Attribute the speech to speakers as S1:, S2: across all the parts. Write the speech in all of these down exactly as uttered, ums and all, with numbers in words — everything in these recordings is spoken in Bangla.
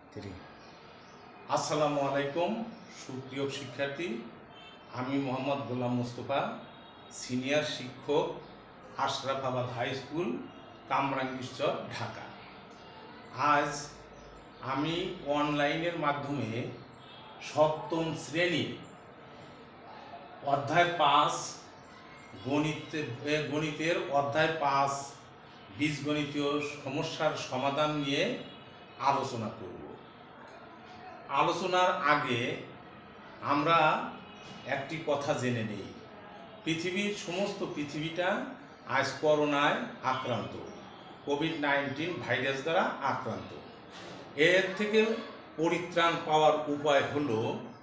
S1: আসসালামু আলাইকুম সুপ্রিয় শিক্ষার্থী, আমি মোহাম্মদ গোলাম মোস্তফা, সিনিয়র শিক্ষক, আশরাফাবাদ হাই স্কুল, কামরাঙ্গীরচর, ঢাকা। আজ আমি অনলাইনের মাধ্যমে সপ্তম শ্রেণীর অধ্যায় পাঁচ গণিতের গণিতের অধ্যায় পাঁচ বীজগণিতীয় সমস্যার সমাধান নিয়ে আলোচনা করব। আলোচনার আগে আমরা একটি কথা জেনে নেই। পৃথিবীর সমস্ত পৃথিবীটা আজ করোনায় আক্রান্ত, কোভিড নাইন্টিন ভাইরাস দ্বারা আক্রান্ত। এর থেকে পরিত্রাণ পাওয়ার উপায় হলো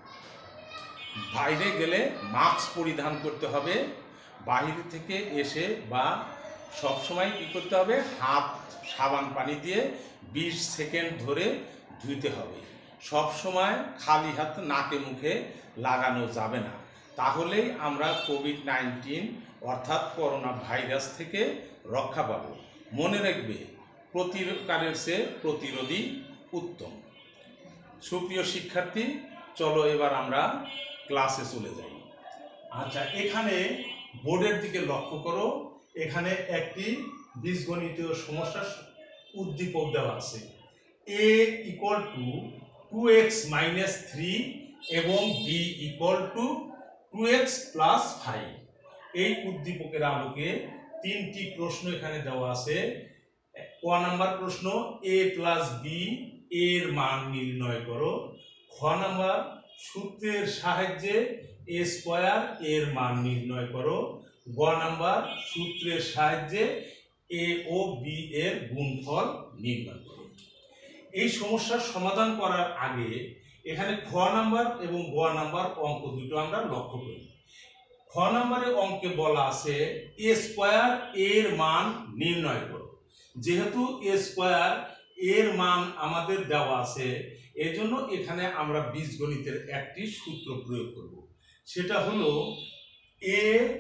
S1: বাইরে গেলে মাস্ক পরিধান করতে হবে, বাইরে থেকে এসে বা সবসময় কী করতে হবে, হাত সাবান পানি দিয়ে বিশ সেকেন্ড ধরে ধুইতে হবে। সব সময় খালি হাত নাকে মুখে লাগানো যাবে না, তাহলেই আমরা কোভিড নাইন্টিন অর্থাৎ করোনা ভাইরাস থেকে রক্ষা পাব। মনে রাখবে, প্রতিকারের চেয়ে প্রতিরোধী উত্তম। সুপ্রিয় শিক্ষার্থী, চলো এবার আমরা ক্লাসে চলে যাই। আচ্ছা, এখানে বোর্ডের দিকে লক্ষ্য করো। এখানে একটি বীজগণিতীয় সমস্যার উদ্দীপক দেওয়া আছে। A equal to two X minus three এবং B equal to two X plus five. এই উদ্দীপকের আলোকে তিনটি প্রশ্ন এখানে দেওয়া আছে। ক নাম্বার প্রশ্ন, এ প্লাস বি এর মান নির্ণয় করো। খ নাম্বার, সূত্রের সাহায্যে এ স্কোয়ার এর মান নির্ণয় করো। গ নাম্বার, সূত্রের সাহায্যে এ ও বি এর গুণফল নির্ণয় করো। এই সমস্যার সমাধান করার আগে এখানে খ নাম্বার এবং গ নাম্বার অঙ্ক দুটো আমরা লক্ষ্য করি। খ নাম্বারের অঙ্কে বলা আছে এ স্কোয়ার এর মান নির্ণয় করো। যেহেতু এ স্কোয়ার এর মান আমাদের দেওয়া আছে, এজন্য এখানে আমরা বীজগণিতের একটি সূত্র প্রয়োগ করব। সেটা হলো এ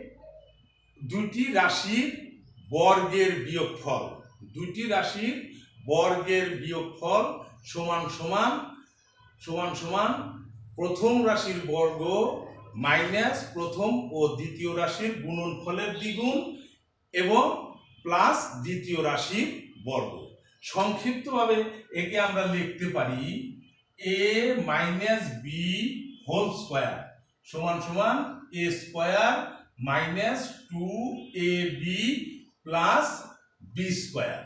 S1: দুটি রাশির বর্গের বিয়োগফল। দুটি রাশির বর্গের বিয়োগফল সমান সমান সমান সমান প্রথম রাশির বর্গ মাইনাস প্রথম ও দ্বিতীয় রাশির গুণনফলের দ্বিগুণ এবং প্লাস দ্বিতীয় রাশির বর্গ। সংক্ষিপ্তভাবে একে আমরা লিখতে পারি A minus B whole square সমান সমান A square minus two A B plus B square.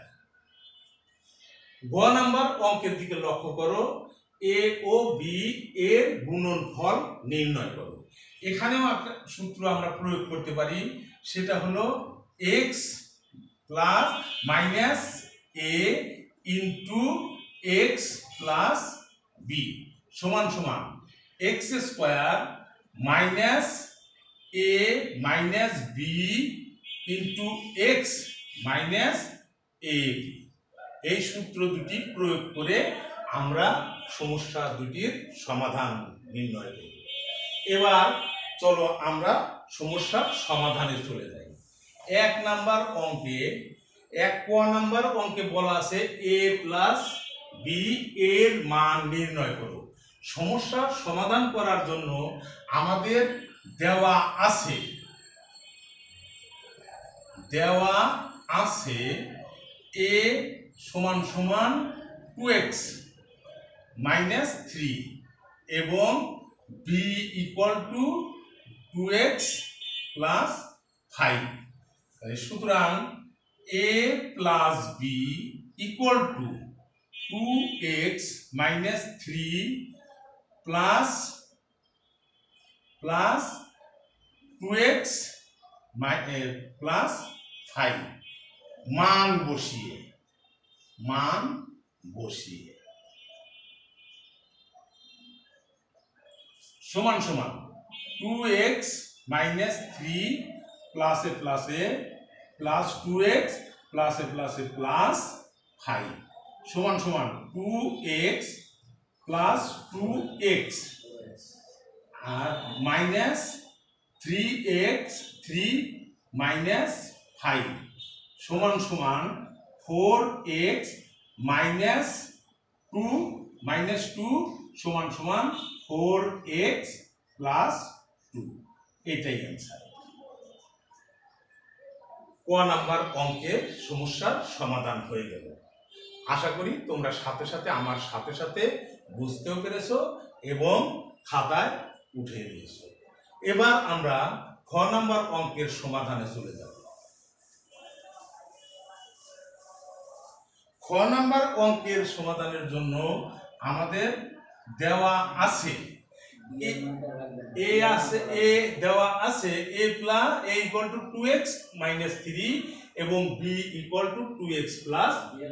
S1: গ নাম্বার অঙ্কের দিকে লক্ষ্য করো, এ ও বি এর গুণনফল নির্ণয় করো। এখানেও একটা সূত্র আমরা প্রয়োগ করতে পারি, সেটা হলো X plus minus A into X plus B সমান সমান X square minus A minus B into X minus A B. এই সূত্র দুটি প্রয়োগ করে আমরা সমস্যা দুটির সমাধান নির্ণয় করব। এবার চলো আমরা সমস্যার সমাধানে চলে যাই। এক নাম্বার অঙ্কে এক ক নাম্বার অঙ্কে বলা আছে এ প্লাস বি এর মান নির্ণয় করো। সমস্যার সমাধান করার জন্য আমাদের দেওয়া আছে দেওয়া আছে এ সমান সমান টু এক্স মাইনাস থ্রি এবং B equal to two X plus five. সুতরাং A plus B equal to two X minus three plus plus two X plus five. মান বসিয়ে মান বসিয়ে সমান সমান টু এক্স মাইনাস থ্রি প্লাসে প্লাসে প্লাস টু এক্স প্লাসে প্লাসে প্লাস ফাইভ সমান সমান two X plus two X আর minus three X three minus five সমান সমান four X minus two minus two সমান সমান ফোর এক্স প্লাস টু, এটাই অ্যান্সার। ক নাম্বার অঙ্কের সমস্যার সমাধান হয়ে গেল। আশা করি তোমরা সাথে সাথে আমার সাথে সাথে বুঝতেও পেরেছো এবং খাতায় উঠিয়ে দিয়েছো। এবার আমরা খ নাম্বার অঙ্কের সমাধানে চলে যাব। খ নাম্বার অঙ্কের সমাধানের জন্য আমাদের দেওয়া আছে এ আছে এ দেওয়া আছে A plus A equal to two X minus three এবং B equal to two X plus,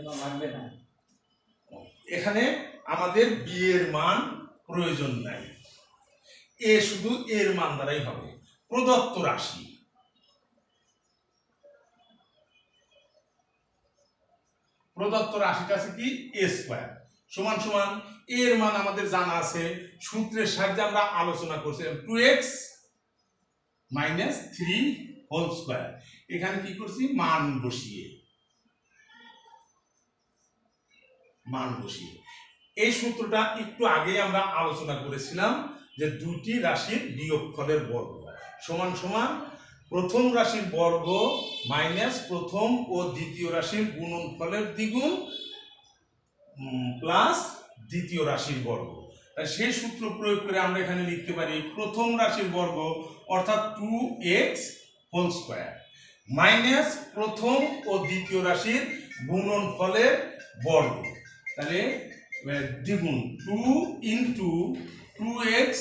S1: এখানে আমাদের বি এর মান প্রয়োজন নাই, এ শুধু এর মান দ্বারাই হবে। প্রদত্ত রাশি প্রদত্ত রাশিটা আছে কি এ স্কয়ার সমান সমান এর মান আমাদের জানা আছে, সূত্রের সাহায্যে আমরা আলোচনা করছিলাম two X minus three whole square. এখানে কি করছি মান বসিয়ে মান বসিয়ে এই সূত্রটা একটু আগে আমরা আলোচনা করেছিলাম যে দুটি রাশির বিয়োগফলের বর্গ সমান সমান প্রথম রাশির বর্গ মাইনাস প্রথম ও দ্বিতীয় রাশির গুণনফলের দ্বিগুণ প্লাস দ্বিতীয় রাশির বর্গ। সেই সূত্র প্রয়োগ করে আমরা এখানে লিখতে পারি প্রথম রাশির বর্গ অর্থাৎ two X whole square minus প্রথম ও দ্বিতীয় রাশির গুণনফলের বর্গ, তাহলে দ্বিগুণ two into two X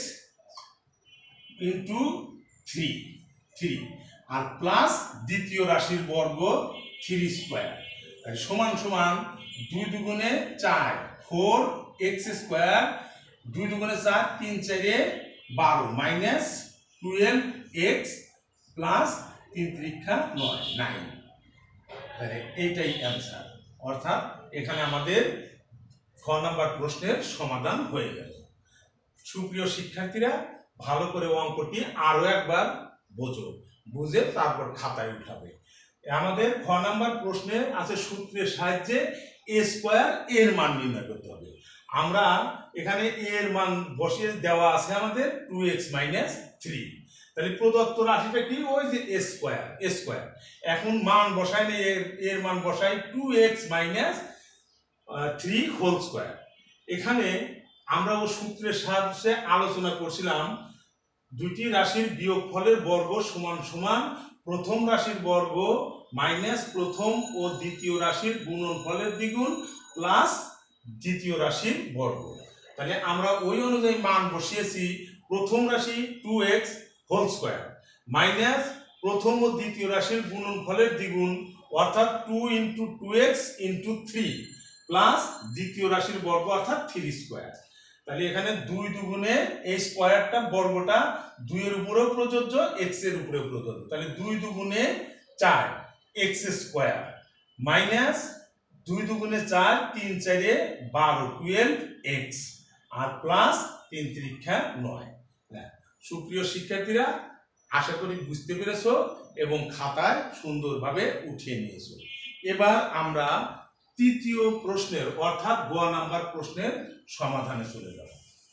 S1: into three three আর প্লাস দ্বিতীয় রাশির বর্গ থ্রি স্কোয়ার সমান সমান দুই দুগুণে চার ফোর এক্স স্কোয়ার, দুই দুগুণে চার তিন চারে বারো মাইনাস টুয়েলভ এক্স প্লাস তিন ত্রিক্ষা নয় নাইন, তাহলে এইটাই অ্যান্সার। অর্থাৎ এখানে আমাদের খ নাম্বার প্রশ্নের সমাধান হয়ে গেল। সুপ্রিয় শিক্ষার্থীরা ভালো করে অঙ্কটি আরো একবার বোঝো, বুঝে তারপর খাতায় উঠাবে। আমাদের খ নাম্বার প্রশ্নে আছে সূত্রের সাহায্যে এ স্কয়ার এর মান নির্ণয় করতে হবে। আমরা এখানে এর মান বসিয়ে দেওয়া আছে আমাদের টু এক্স মাইনাস থ্রি, তাহলে প্রদত্ত রাশিটা কি ওই যে এ স্কয়ার এ স্কয়ার এখন মান বসাই নেই, এর এর মান বসাই two X minus three whole square. এখানে আমরা ও সূত্রের সাহায্যে আলোচনা করছিলাম দুটি রাশির বিয়োগফলের বর্গ সমান সমান প্রথম রাশির বর্গ মাইনাস প্রথম ও দ্বিতীয় রাশির গুণনফলের দ্বিগুণ প্লাস দ্বিতীয় রাশির বর্গ। তাহলে আমরা ওই অনুযায়ী মান বসিয়েছি প্রথম রাশি two X whole square minus প্রথম ও দ্বিতীয় রাশির গুণনফলের দ্বিগুণ অর্থাৎ two into two X into three plus দ্বিতীয় রাশির বর্গ অর্থাৎ থ্রি স্কোয়ার। তাহলে এখানে দুই দুগুণে এই স্কোয়ারটা বর্গটা দুইয়ের উপরেও প্রযোজ্য এক্স এর উপরেও প্রযোজ্য, তাহলে দুই দুগুণে চার এক্স স্কোয়ার মাইনাস দুই দুগুণে চার তিন চারে বারো টুয়েলভ এক্স আর প্লাস তিন ত্রিক্ষা নয়। সুপ্রিয় শিক্ষার্থীরা আশা করি বুঝতে পেরেছো এবং খাতায় সুন্দরভাবে উঠিয়ে নিয়েছো। এবার আমরা তৃতীয় প্রশ্নের অর্থাৎ গ নাম্বার প্রশ্নের সমাধানে চলে যাব।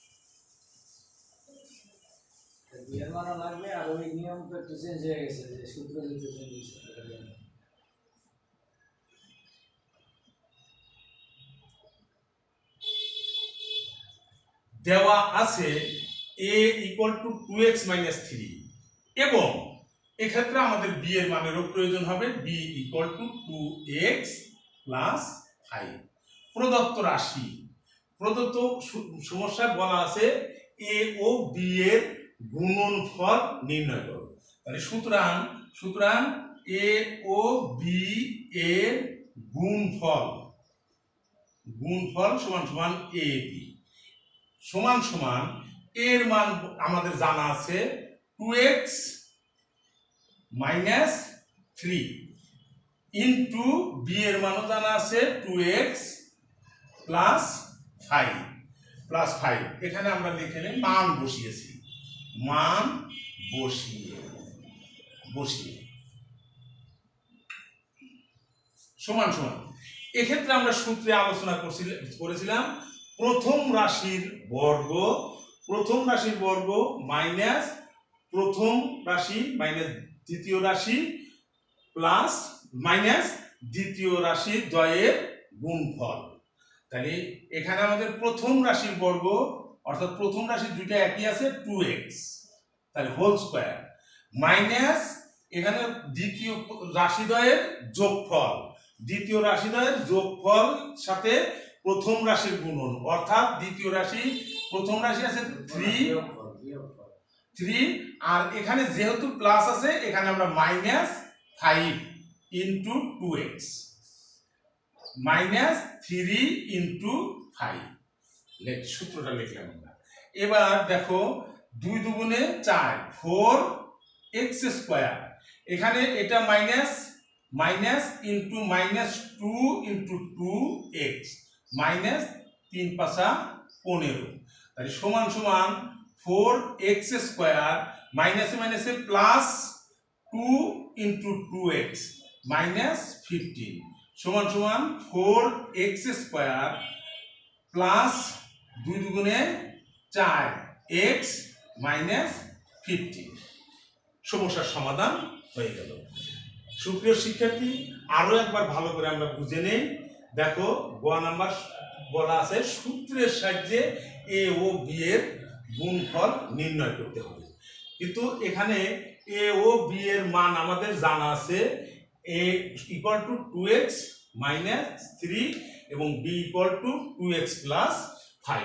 S1: দেওয়া আছে a equal to two X minus three এবং এক্ষেত্রে আমাদের b এর মানেরও প্রয়োজন হবে b equal to two X plus five. প্রদত্ত রাশি প্রদত্ত সমস্যায় বলা আছে a ও b এর গুণনফল নির্ণয় করো। তাহলে সুতরাং সুতরাং a ও b এর গুণফল গুণফল সমান সমান a b সমান সমান এর মান আমাদের জানা আছে two X minus three into B এর মানও জানা আছে two X plus five plus five. এখানে আমরা লিখে নিই মান বসিয়েছি, মান বসিয়ে বসিয়ে সমান সমান এক্ষেত্রে আমরা সূত্রে আলোচনা করেছিলাম প্রথম রাশির বর্গ, প্রথম রাশির বর্গ মাইনাস প্রথম রাশি মাইনাস দ্বিতীয় রাশি প্লাস মাইনাস দ্বিতীয় রাশি দ্বয়ের গুণফল। তাহলে এখানে আমাদের প্রথম রাশির বর্গ অর্থাৎ প্রথম রাশি দুইটা একই আছে টু এক্স, তাহলে হোল স্কোয়ার মাইনাস এখানে দ্বিতীয় রাশিদ্বয়ের যোগফল, দ্বিতীয় রাশিদ্বয়ের যোগফল সাথে প্রথম রাশির গুণন অর্থাৎ দ্বিতীয় রাশি প্রথম রাশি আছে থ্রি থ্রি আর এখানে যেহেতু প্লাস আছে এখানে আমরা minus five into two X minus three into five সূত্রটা লিখলাম আমরা। এবার দেখো দুই দুগুণে চার ফোর এক্স স্কোয়ার, এখানে এটা minus minus into minus two into two X minus তিন পাঁচা পনেরো, তাহলে সমান সমান ফোর এক্স স্কোয়ার মাইনাসে মাইনাসে plus two into two X minus fifteen সমান সমান ফোর এক্স স্কোয়ার প্লাস দুই দুগুণে চার এক্স মাইনাস ফিফটিন। সমস্যার সমাধান হয়ে গেল। সুপ্রিয় শিক্ষার্থী, আরো একবার ভালো করে আমরা বুঝে নেই। দেখো গ নাম্বার বলা আছে সূত্রের সাহায্যে এ ও বি এর গুণফল নির্ণয় করতে হবে, কিন্তু এখানে এ ও বি এর মান আমাদের জানা আছে, A equal to two X minus three এবং B equal to two X plus five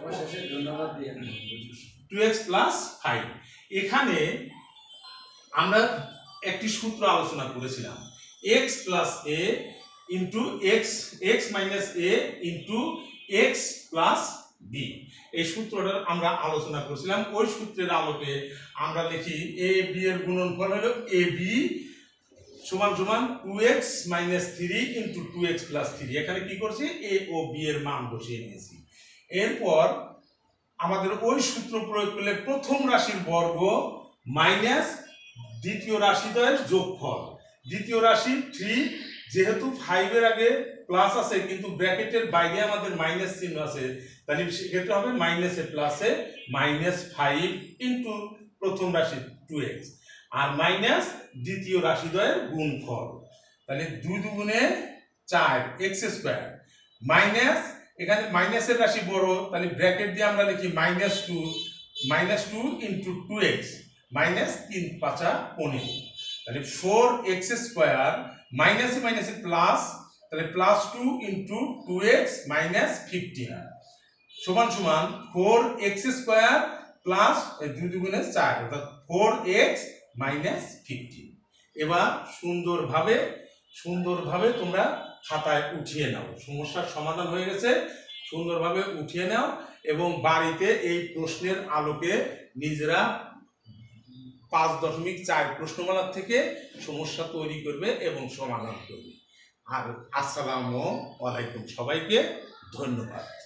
S1: two X plus five. এখানে আমরা একটি সূত্র আলোচনা করেছিলাম X plus A into X X minus A into X plus B, এই সূত্রটা আমরা আলোচনা করেছিলাম। ওই সূত্রের আলোকে আমরা লিখি এ বি এর গুণনফল হলো এ বি সমান সমান two X minus three into two X plus three. এখানে কি করছি এ ও বি এর মান বসিয়ে নিয়েছি। এরপর আমাদের ওই সূত্র প্রয়োগ করলে প্রথম রাশির বর্গ মাইনাস দ্বিতীয় রাশিদ্বয়ের যোগফল, দ্বিতীয় রাশি থ্রি যেহেতু ফাইভের আগে প্লাস আছে কিন্তু ব্র্যাকেটের বাইরে আমাদের মাইনাস চিহ্ন আছে, তাহলে সেক্ষেত্রে হবে মাইনাসে প্লাসে মাইনাস ফাইভ ইন্টু প্রথম রাশি টু এক্স আর মাইনাস দ্বিতীয় রাশিদ্বয়ের গুণফল, তাহলে দুই দুগুণে চার এক্স স্কোয়ার মাইনাস এখানে মাইনাসের রাশি বড় তাহলে ব্র্যাকেট দিয়ে আমরা লিখি minus two minus two into two X minus তিন পাঁচা পনেরো, তাহলে ফোর এক্স স্কোয়ার মাইনাসে মাইনাসে প্লাস তাহলে plus two into two X minus fifteen সমান সমান ফোর এক্স স্কোয়ার প্লাস দুই দুগুণে চার অর্থাৎ ফোর এক্স মাইনাস ফিফটিন। এবার সুন্দরভাবে সুন্দরভাবে তোমরা খাতায় উঠিয়ে নাও, সমস্যার সমাধান হয়ে গেছে, সুন্দরভাবে উঠিয়ে নাও এবং বাড়িতে এই প্রশ্নের আলোকে নিজেরা পাঁচ দশমিক চার প্রশ্নমালার থেকে সমস্যা তৈরি করবে এবং সমাধান করবে। আর আসসালামু আলাইকুম, সবাইকে ধন্যবাদ।